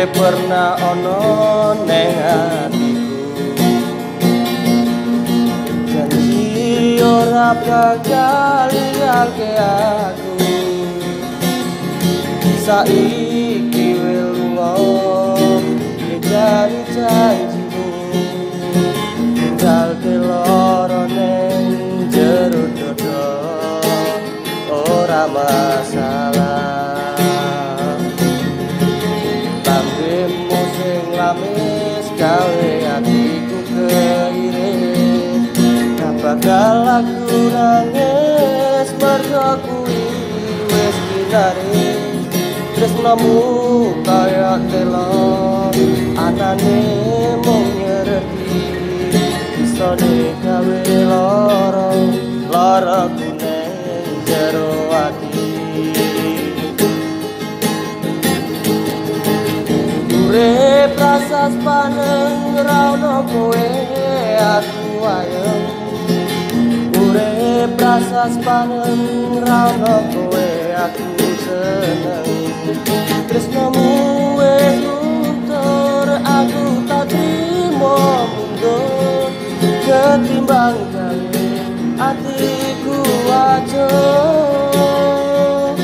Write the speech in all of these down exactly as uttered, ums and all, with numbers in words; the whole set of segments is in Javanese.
pernah ono neng hatiku, janji ora bakal ninggalke aku. Saiki wis lunga ngejani janjimu, ninggalke loro neng jero dodo ora masalah. Lambemu sing lamis gawe hatiku keirit, gak bakal aku nangis mergo kuwi wis kinare. Tresnamu kaya telo anane mung nyereti, isone gawe loro loro kuning jero ati. Urip rasa paneng ra ono kowe aku ayem, urip rasa paneng ra ono kowe aku seneng. Tresnamu wis luntur aku tak trimo mundur, ketimbang gawe atiku acuh.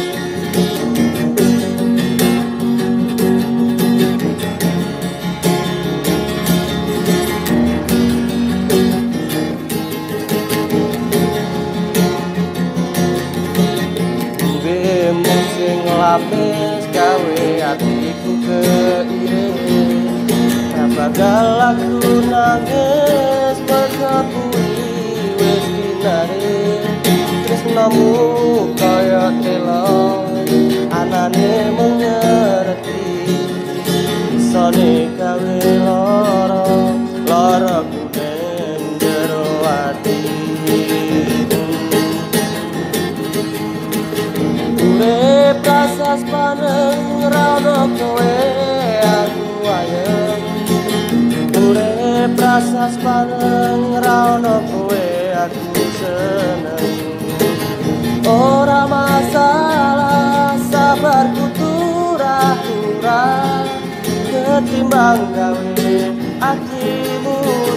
Bemu sing lapis gawe hatiku keirit, gak bakal aku nangis mergo kuwi wis kinare. Tresnamu kaya telo anane mung nyereti, isone gawe loro loro kuning jero ati. Urip kasas paneng ra ono kowe aku ayem, urip kasas paneng ra ono kowe aku seneng. Ora masalah sabarku turah-turah, ketimbang gawe atimu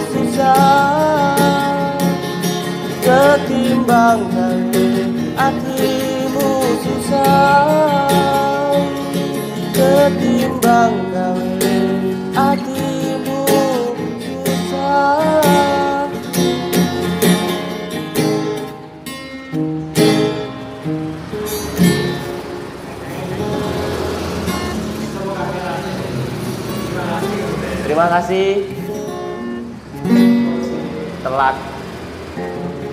susah, ketimbang gawe atimu susah, ketimbang gawe atimu susah. Terima kasih. Telat.